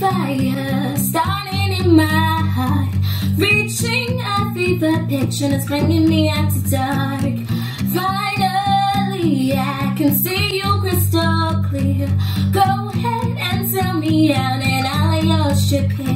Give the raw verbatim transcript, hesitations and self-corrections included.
fire starting in my heart, reaching a fever pitch and it's bringing me out to dark. Finally I can see you crystal clear. Go ahead and tell me out and I'll lay your ship here.